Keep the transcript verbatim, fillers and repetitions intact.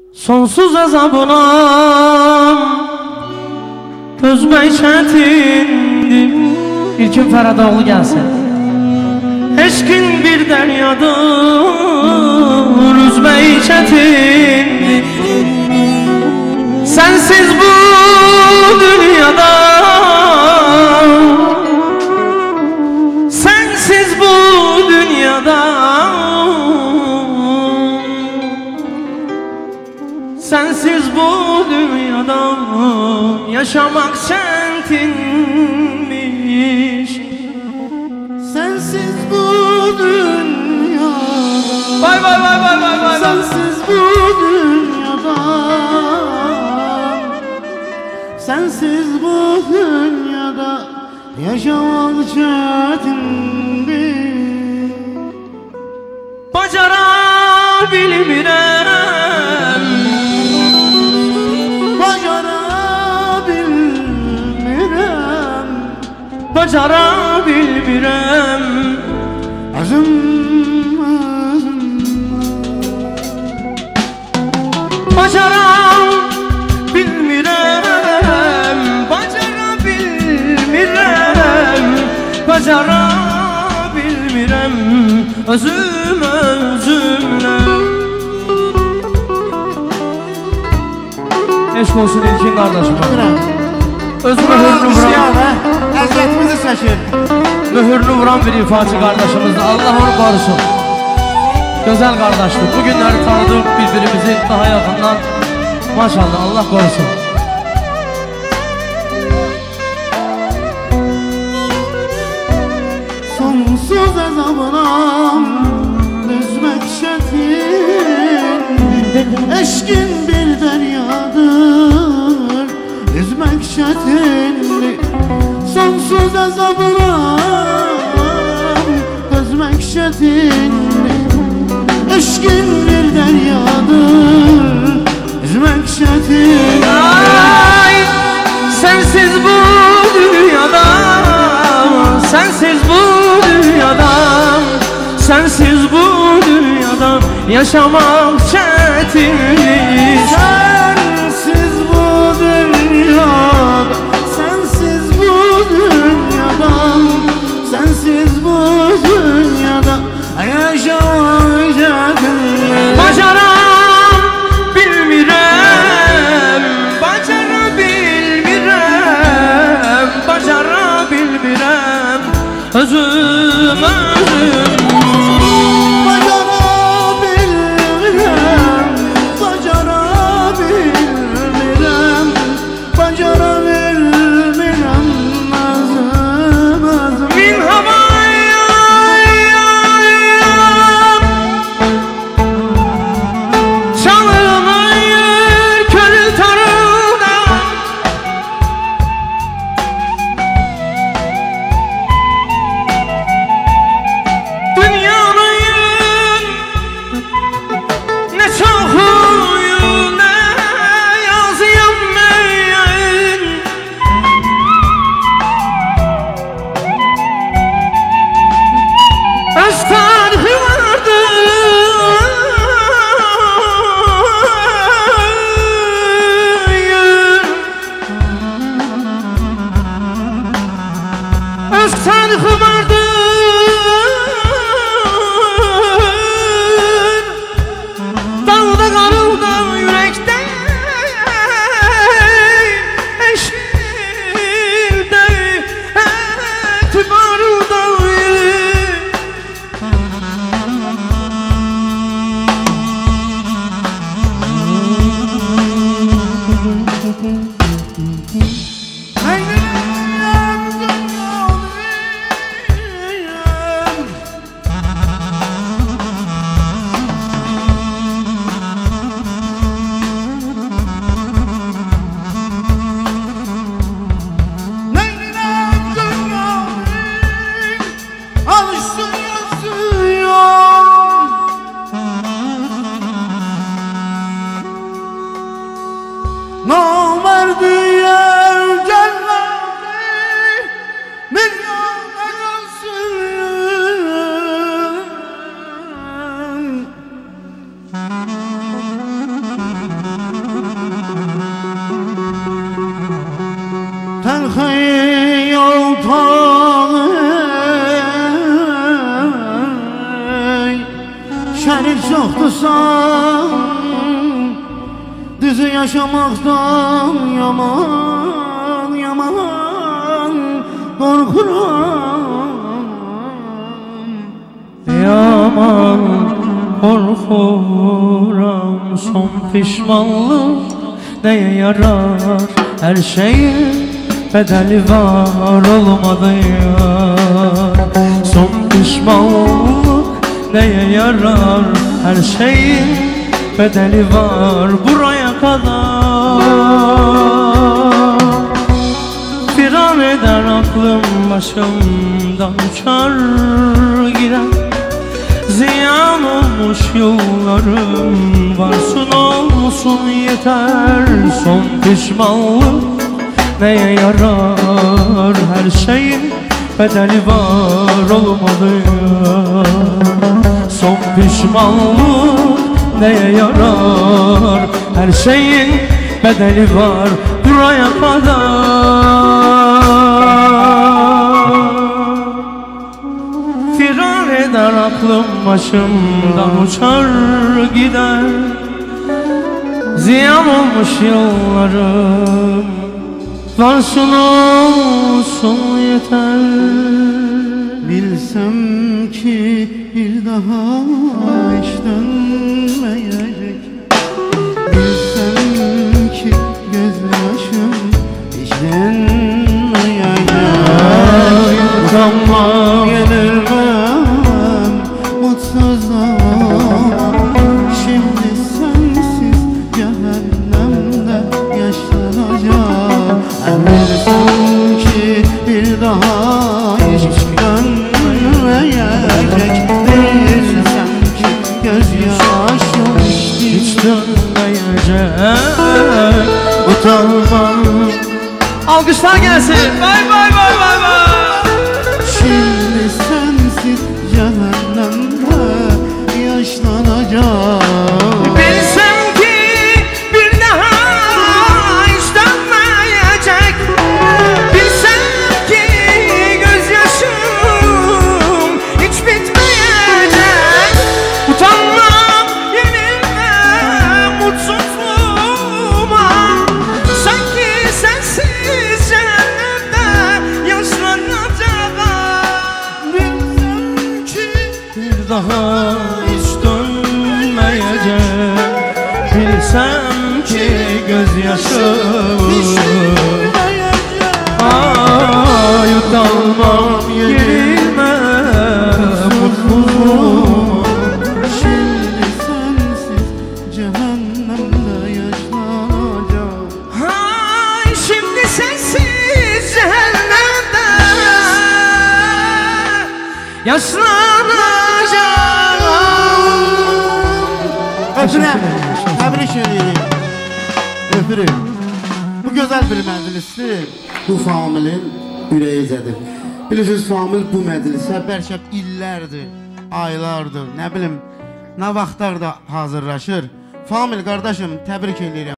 Sonsuz azabına dözmək çətindir. İlkin Fərədoğlu gəlsin. Eşqin bir dəryadır, üzmək çətindir. Sensiz bu dünyada, sensiz bu dünyada, sensiz bu dünyada yaşamak çetinmiş. Sensiz bu dünyada, vay vay vay vay vay vay, sensiz bu dünyada, sensiz bu dünyada yaşamak çetindir. Bacara bilmirəm, bacara bilmirəm, bacara bilmirəm. Özüm, özüm bacara bilmirəm, bacara bilmirəm, bacara bilmirəm. Özüm özümlə. Eşq olsun İlkin qardaşım. Öz mühürünü vuran, əziyyətimizi çəkir. mühürünü vuran bir ifaçı qardaşımızdır. Allah onu qorusun. Gözəl qardaşdır. Bu günləri tanıdıq bir-birimizi daha yaxından. Maşallah, Allah qorusun. Sonsuz əzabına üzmək çətin, eşqin bir dəryadır, üzmək çətindir. Sonsuz əzabına üzmək çətindir, eşqin bir dəryadır, üzmək çətindir. Ay, sensiz bu dünyada, sensiz bu dünyada, sensiz bu dünyada yaşamak çetindir. Sensiz bu dünyada, sensiz bu dünyada, sensiz bu dünyada yaşamak çetindir. Bacara bilmirəm, bacara bilmirəm, bacara bilmirəm. Özüm özüm. Bacara bilmirəm, bacara bilmirəm, bacara bilmirəm. Özüm özüm. Min havaya çalınır könül tarında, dünyanın ne çoxuyu ne yazıyam mən. Öz tarixi vardır, öz tarixi vardır. Dağda qarılda ürəkdə, eşildə etibarda. Alışsın yazıyor, namerdiye cennet milyona yansın. çoxdusan düzü yaşamaktan yaman yaman korkuram. Yaman korkuram, son pişmanlık neye yarar? Her şeyin bedeli var, olmadı yar. Son pişmanlık neye yarar? Her şeyin bedeli var buraya kadar. Firar eder aklım başımdan uçar girer. Ziyan olmuş yollarım, varsın olsun yeter. Son pişmanlık neye yarar? Her şeyin bedeli var, olmadı ya. Son pişmanlık neye yarar? Her şeyin bedeli var buraya kadar. Firar eder aklım başımdan uçar gider. Ziyan olmuş yollarım, varsın olsun yeter. Bilsem ki bir daha hiç dönmeyecek. Bilsem ki gözyaşım hiç dinmeyecek. Tamam Yenilmem mutsuzluğa. Şimdi sensiz cehennemde yaşlanacağım. Bilsem ki bir daha hiç dönmeyecek. Bilsem ki gözyaşım hiç dönmeyecek. Utanmam. Alkışlar gelsin. Bay bay bay bay bay. Şimdi sensiz cehennemde yaşlanacağım. Bilsem ki bir daha hiç dönmeyecek. Bilsem ki gözyaşım hiç bitmeyecek. Utanmam, yenilmem mutsuzluğuma. Sanki sensiz cehennemde yaşlanacağım. Bilsem ki Bir daha hiç dönmeyecek. Bilsem ki gözyaşım ay utanmam, yenilmem mutluluğum. şimdi sensiz cehennemde yaşlanacağım. Ay şimdi sensiz cehennemde yaşlanacağım. Öpürəm, təbrik edirik. Öpürük. Bu gözəl bir məclisdir. Bu Familin ürəyicədir. Bilirsiniz, Famil bu məclisə bəlkə illərdir, aylardır, nə bilim, nə vaxtlar da hazırlaşır. Famil qardaşım, təbrik edirəm.